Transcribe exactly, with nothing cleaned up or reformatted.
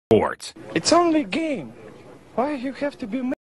sports. It's only a game. Why you have to be